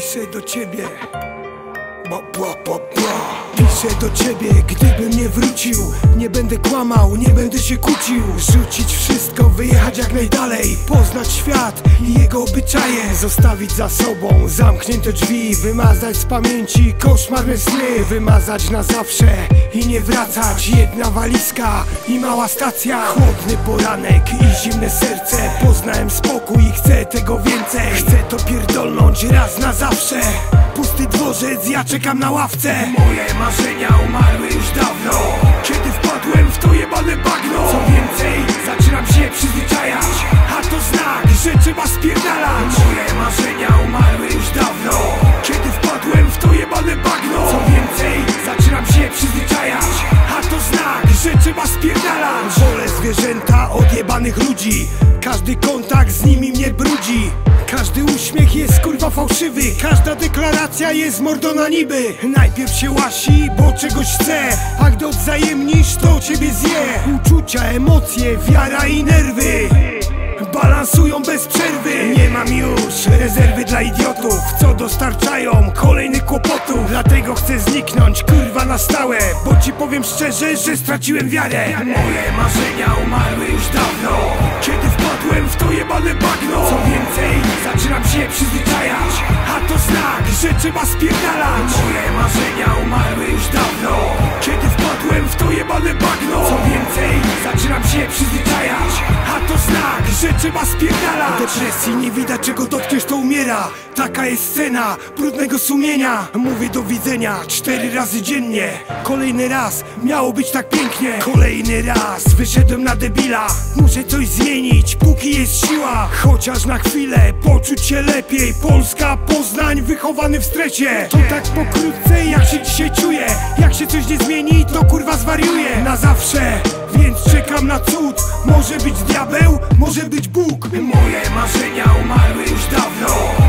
Piszę do ciebie, piszę do ciebie, gdybym nie wrócił. Nie będę kłamał, nie będę się kłócił. Rzucić wszystko, wyjechać jak najdalej, poznać świat i jego obyczaje. Zostawić za sobą zamknięte drzwi, wymazać z pamięci koszmarne sny. Wymazać na zawsze i nie wracać. Jedna walizka i mała stacja. Chłodny poranek i zimne serce. Poznałem spokój i chcę tego więcej. Chcę to pierdolnąć raz na zawsze. Pusty dworzec, ja czekam na ławce. Moje marzenia umarły już dawno, kiedy wpadłem w to jebane bagno. Co więcej, zaczynam się przyzwyczajać, a to znak, że trzeba spierdalać. Moje marzenia umarły już dawno, kiedy wpadłem w to jebane bagno. Co więcej, zaczynam się przyzwyczajać, a to znak, że trzeba spierdalać. Wolę zwierzęta od jebanych ludzi, każdy kontakt z nimi mnie brudzi. Każdy uśmiech jest kurwa fałszywy, każda deklaracja jest mordo na niby. Najpierw się łasi, bo czegoś chce, a gdy odwzajemnisz, to ciebie zje. Uczucia, emocje, wiara i nerwy balansują bez przerwy. Nie mam już rezerwy dla idiotów, co dostarczają kolejnych kłopotów. Dlatego chcę zniknąć kurwa na stałe, bo ci powiem szczerze, że straciłem wiarę. Moje marzenia umarły już dawno, kiedy wpadłem w to jebane bagno. Co więcej, zaczynam się przyzwyczajać, a to znak, że trzeba spierdalać. Moje marzenia umarły już dawno, kiedy wpadłem w to jebane bagno. Co więcej, zaczynam się przyzwyczajać, a to znak, że trzeba spierdalać. Depresji nie widać, czego dotkniesz, to umiera. Taka jest scena brudnego sumienia. Mówię do widzenia 4 razy dziennie. Kolejny raz miało być tak pięknie. Kolejny raz wyszedłem na debila. Muszę coś zmienić, póki jest siła. Chociaż na chwilę poczuć się lepiej. Polska, Poznań, wychowany w stresie. To tak pokrótce, jak się dzisiaj czuję. Jak się coś nie zmieni, to kurwa zwariuję na zawsze, więc czekam na cud. Może być diabeł, może być Bóg. Moje marzenia umarły już dawno,